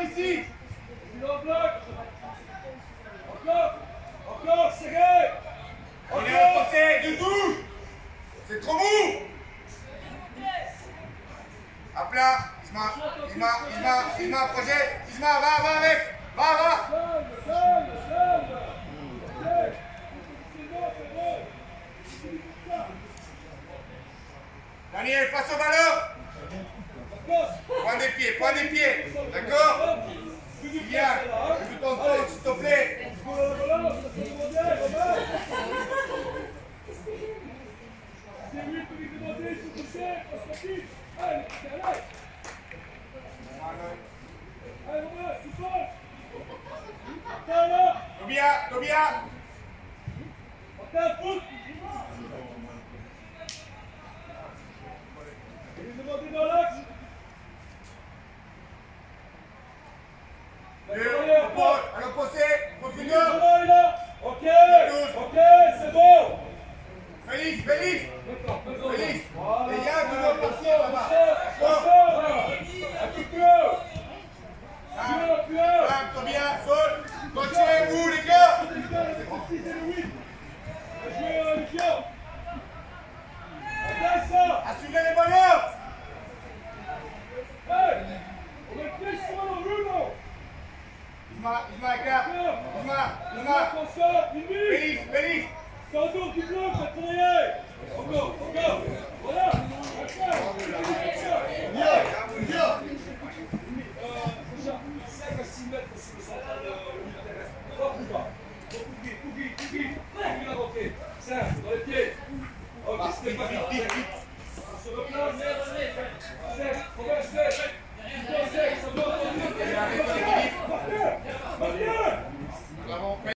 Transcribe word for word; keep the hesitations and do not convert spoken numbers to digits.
encore ici. Encore, encore, encore, serré. On est au côté du tout. C'est trop mou. À plat. Isma, Isma, Isma, Isma, projet. Isma, va, va avec. Va, va. Calme, calme, calme. Daniel, passe au ballon. Point des pieds, point des pieds. D'accord? Bien. Je ton tour, s'il te plaît. Tobia, Tobia. À l'opposé, profondeur. Ok, ok, c'est bon. Félix, Félix. Félix. Il y a de l'opposition là-bas. Un petit peu. Plus, plus. Tobia, Sol. Continuez-vous, les gars. Assurez les ballons. Isma, Isma, écart. Isma, Isma. Félix, Félix. C'est encore du bloc, ça travaille. Encore, encore. Voilà. cinq à six mètres sur le central de l'unitaire. Pas plus bas. Tout vite, tout vite, tout vite. Tout vite avancer. Simple, dans les pieds. Ok, c'était pas vite. On se replace. Simple, progresse.